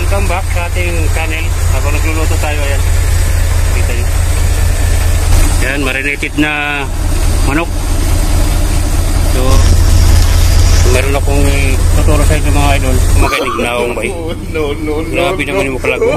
welcome back sa ating channel. Habang nagluluto tayo, ayan. Kita nyo. Ayan, marinated na manok. So, meron akong tuturo sa inyo mga idol. Makinig na akong bay. No. Grabe naman yung makalago.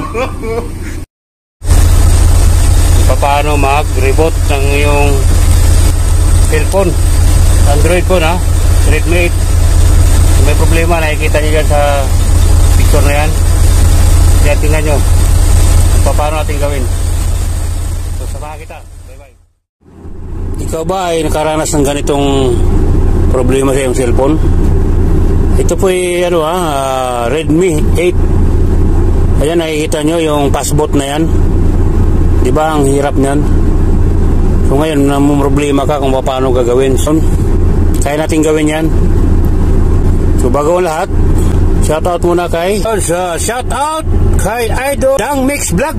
Paano mag-reboot ng iyong cellphone. Android phone ha. Redmi 8. May problema, nakikita nyo dyan sa picture na yan. Kaya tingnan nyo paano natin gawin. So samahan kita. Bye bye. Ikaw ba ay nakaranas ng ganitong problema sa iyong cellphone? Ito po ay Redmi 8. Ayan, nakikita nyo yung passboot na yan. Diba ang hirap niyan? So ngayon problema ka kung paano gagawin. So, kaya natin gawin yan. So bago ang lahat, shoutout muna kay shoutout kay Idol Dang Mix Vlog,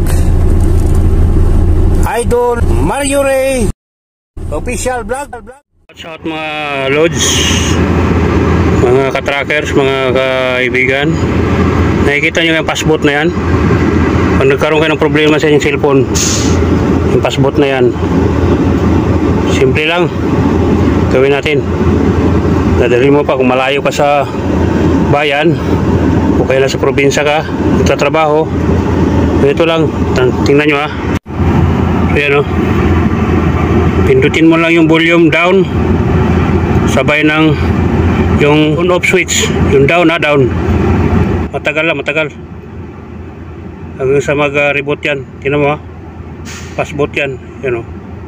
Idol Mario Ray Official Vlog. Shoutout mga lods, mga katrackers, mga kaibigan. Nakikita nyo yung passboot na yan. Kung nagkaroon kayo ng problema sa inyong cellphone, yung passboot na yan, simple lang gawin natin. Dadali mo pa kung malayo ka sa bayan o kaya sa probinsya ka nagtatrabaho, ito lang, tingnan nyo ha. So yan o, pindutin mo lang yung volume down sabay ng yung on off switch, yung down ha, down. Matagal lang, matagal hanggang sa mag-reboot yan. Tingnan mo ha, passboot yan, yan o.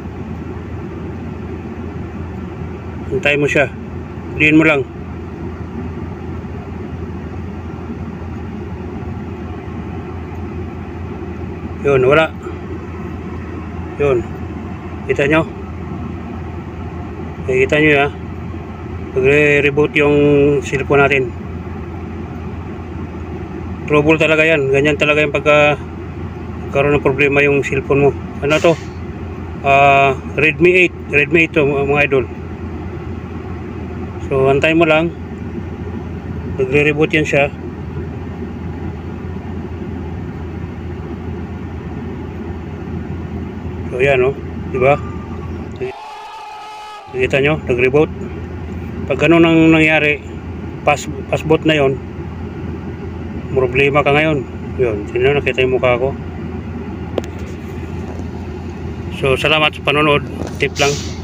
Hintayin mo siya, diin mo lang. Yun, wala. Yun, kita nyo, kita nyo ya, pag-reboot yung cellphone natin. Trouble talaga yan, ganyan talaga yung pagka karoon ng problema yung cellphone mo. Ano to? Redmi 8 to mga idol. So antay mo lang, nagre-reboot yan siya. So yan o, diba? Nakita nyo, nag-reboot. Pag ganun ang nangyari, passboot na yon, problema ka ngayon. Yun, sino nakita yung mukha ko. So salamat sa panonood, tip lang.